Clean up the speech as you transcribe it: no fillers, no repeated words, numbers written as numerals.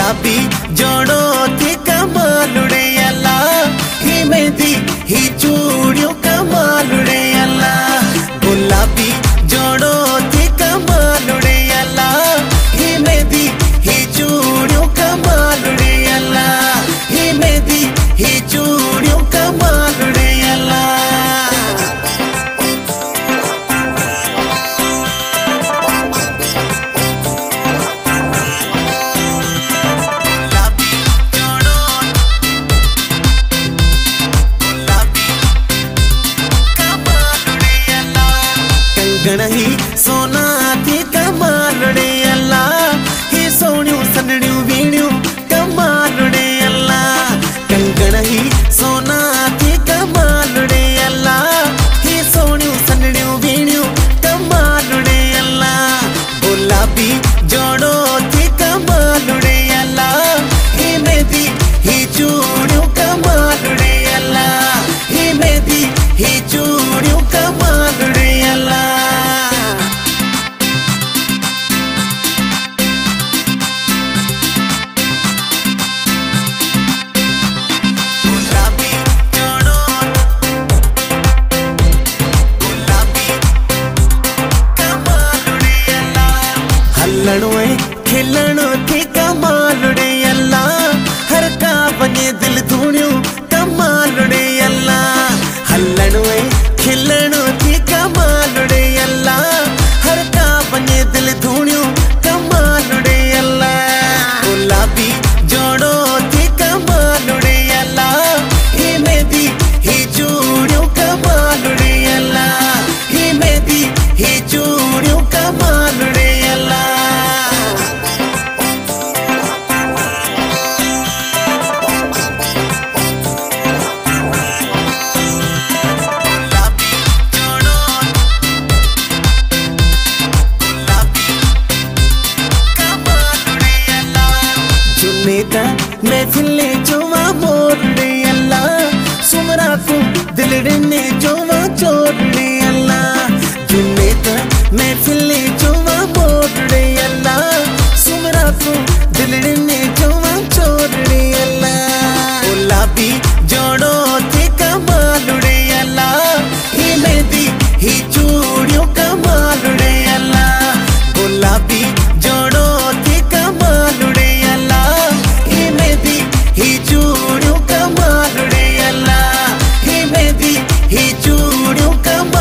गुलाबी जोड़ो थी कमालुड़े अल्ला ही मेहंदी ही चूड़ियों कमालुड़े अल्ला गुलाबी जोड़ो थी कमालुड़े अल्ला ही मेहंदी ही चूड़ियों कमालुड़े अल्ला ही मेहंदी ही चूड़ियों कमालुड़े अल्ला गणही सोना थी कमालुड़े अल्ला ही सोनियों सनड़ियों वीणियों कमालुड़े अल्ला कंगण ही सोना थी कमालुड़े अल्ला ही सोनियों सनड़ियों वीणियों कमालुड़े अल्ला गुलाबी जोड़ो थी कमालुड़े अल्ला ही मेहंदी ही चूड़ियों कमालुड़े अल्ला ही मेहंदी ही चूड़ियों कमालुड़े अल्ला खिलणो थी कमालुड़े अल्ला हर का बने दिल धूणियों कमालुड़े अल्ला हलणो खिलणो थी कमालुड़े अल्ला हर का बने दिल धूणियों कमालुड़े अल्ला गुलाबी जोड़ो थी कमालुड़े अल्ला ही मेहंदी ही चूड़ियों कमालुड़े अल्ला ही मेहंदी ही चूड़ियों कमालुड़े अल्ला महफिले जोवा मोरड़े अल्ला सुमरा को दिलड़े ने जोवा चोरड़े अल्ला जुन्नेत महफिले जोवा मोरड़े अल्ला सुमरा को दिलड़े ने जोवा चोरड़े अल्ला गुलाबी जोड़ो थी कमालुड़े अल्ला ही मेहंदी ही चूड़ियों कमालुड़े अल्ला गुलाबी जोड़ो थी कमालुड़े अल्ला ही मेहंदी ही चूड़ियों कमालुड़े अल्ला ही मेहंदी ही चूड़ियों कमालुड़े